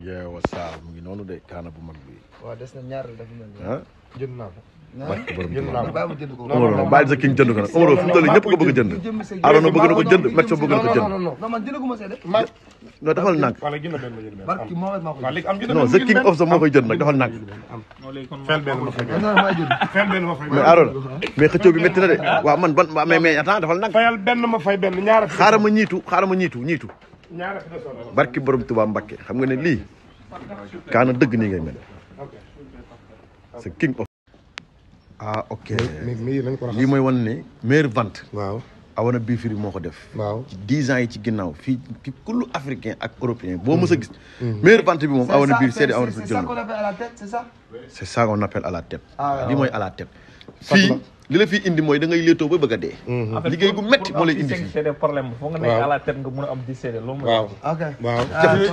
yeewa saa mu ngi noonu de kaana bu mag bi. waaw des na ñaar dafa mel ni. jënd naa ko. jënd naa ko bàyyi ma jënd ko. non bàyyi sa king jënd ko nag Omaro fi mu toll nii ñëpp ko bëgg a jënd. Arona bëgg na ko jënd Metso bëgg na ko jënd. non man jëndaguma see de. non defal nànk. wala jënd benn ma jënd benn. barki Mohamed maa ko waaw léegi am jënd non sa king of sa moo koy jënd nag defal nànk. fenn benn ma fay benn. non maa jënd. fenn benn ma fay benn. mais Arona mais xëccoo bi métti na de waaw man ban mais attends defal nànk. fayal benn ma fay benn ñaar. xaaral ma ñiitu ñaar fi desoon. barki borom Tuubaa Mbakke xam nga ne lii kaana dëgg nii ngay mel. sa king of. ah ok lii mooy wan ne meilleure vente. waaw awana bii firi moo ko def. waaw ci 10 ans yi ci ginnaaw fii ci kullu africain ak européen boo mës a gis. meilleure vente bi moom awana bii seede awana bii jël na c'est ça qu'on appelle à la tête. lii mooy à la tête. fii li la fii indi mooy da ngay léetoo ba bëgg a dee. liggéey gu métti moo lay indi fii. problème foo nga nekk à la tête nga mën a am 10 CD loolu mooy. waaw ok waaw.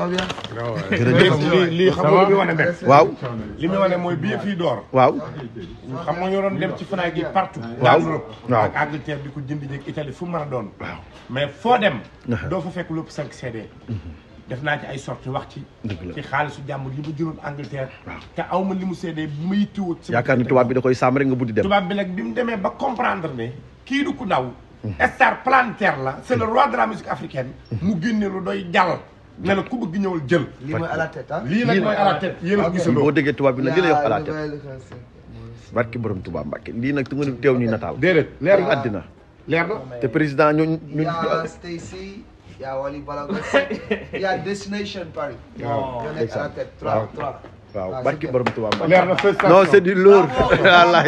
jërëjëf lii xam nga li muy wane nekk. waaw. li muy wane mooy bii fii door. waaw. xam nga ñoo doon dem ci Fnac yi partout. waaw waaw ak Angleterre di ko jënd jeeg Italie fu mu mën a doon. waaw mais foo dem. doo fa fekk lépp 5 CD. def naa ci ay sorties wax ci. ci xaalisu jàmm li mu jëloon Angleterre. te aw ma li mu CD bi ma yittewoot. yaakaar ni tubaab bi da koy sàmm rek nga buddi dem. tubaab bi nag bi mu demee ba comprendre ne kii du ku ndaw. star planétaire la c'est le roi de la musique africaine. mu génne lu doy jàll. ne la ku bëgg ñëwal jël. lii mooy à la tête ah. lii nag mooy à la tête yéen a gisandoo. boo déggee tubaab bi nag li lay wax à la tête. barki borom Tuubaa Mbàkke lii nag tu nga teew ñuy nataal. déedéet leer na àddina. leer na te président ñooñu. Stacy. yaa Waly Seck yaa Destination Paris. waaw ñoo nekk à la tête 3. waaw barki borom Tuubaa Mbàkke. leer na félicitation non c'est du lourd. wallaay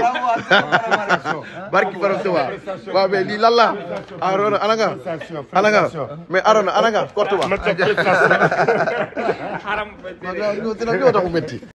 barki borom Tuubaa. waaw mais lii lan la. Arona ana nga. ana nga mais Arona ana nga kortu ba. xaaral ma dina ñëw taxu métti.